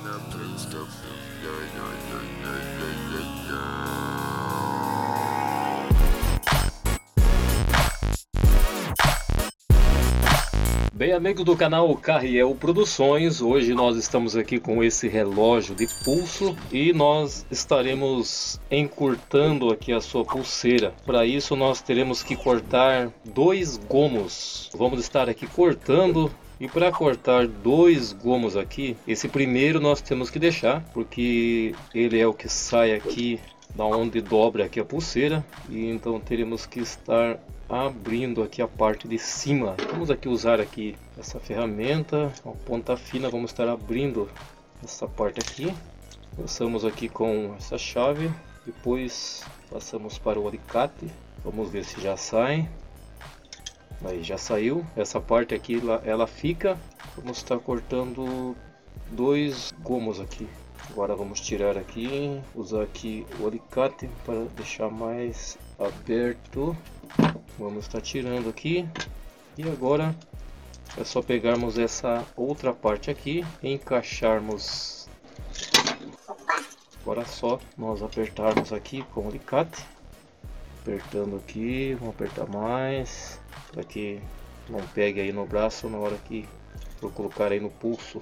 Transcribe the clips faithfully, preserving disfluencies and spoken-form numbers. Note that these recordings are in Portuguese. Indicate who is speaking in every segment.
Speaker 1: Bem, amigos do canal Carriel Produções, hoje nós estamos aqui com esse relógio de pulso e nós estaremos encurtando aqui a sua pulseira. Para isso nós teremos que cortar dois gomos. Vamos estar aqui cortando, e para cortar dois gomos aqui, esse primeiro nós temos que deixar, porque ele é o que sai aqui da onde dobra aqui a pulseira, e então teremos que estar abrindo aqui a parte de cima. Vamos aqui usar aqui essa ferramenta, uma ponta fina, vamos estar abrindo essa parte aqui. Começamos aqui com essa chave, depois passamos para o alicate, vamos ver se já sai. Aí já saiu, essa parte aqui ela fica. Vamos estar cortando dois gomos aqui. Agora vamos tirar aqui, usar aqui o alicate para deixar mais aberto. Vamos estar tirando aqui, e agora é só pegarmos essa outra parte aqui e encaixarmos. Agora é só nós apertarmos aqui com o alicate, apertando aqui, vamos apertar mais para que não pegue aí no braço na hora que for colocar aí no pulso.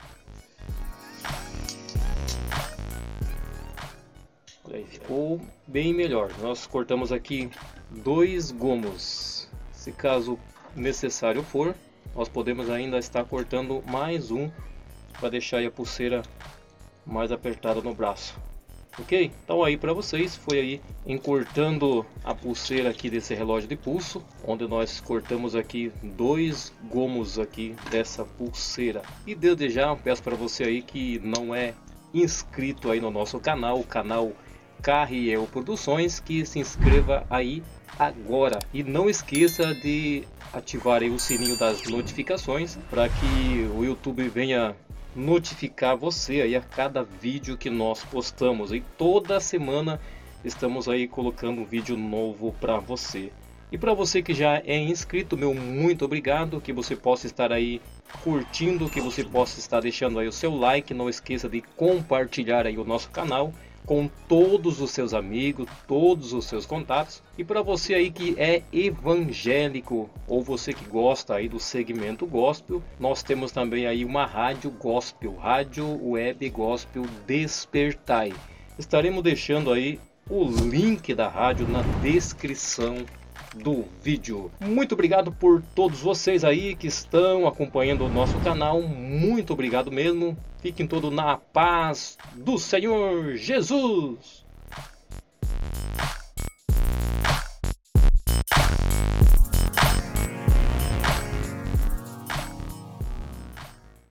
Speaker 1: Aí ficou bem melhor. Nós cortamos aqui dois gomos. Se caso necessário for, nós podemos ainda estar cortando mais um para deixar aí a pulseira mais apertada no braço. Ok? Então aí para vocês foi aí encurtando a pulseira aqui desse relógio de pulso, onde nós cortamos aqui dois gomos aqui dessa pulseira. E desde já peço para você aí que não é inscrito aí no nosso canal, o canal Carriel Produções, que se inscreva aí agora e não esqueça de ativar aí o sininho das notificações para que o YouTube venha notificar você aí a cada vídeo que nós postamos. E toda semana estamos aí colocando um vídeo novo para você. E para você que já é inscrito, meu muito obrigado, que você possa estar aí curtindo, que você possa estar deixando aí o seu like, não esqueça de compartilhar aí o nosso canal com todos os seus amigos, todos os seus contatos. E para você aí que é evangélico ou você que gosta aí do segmento gospel, nós temos também aí uma rádio gospel, rádio web gospel Despertai. Estaremos deixando aí o link da rádio na descrição do vídeo. Muito obrigado por todos vocês aí que estão acompanhando o nosso canal, muito obrigado mesmo. Fiquem todos na paz do Senhor Jesus.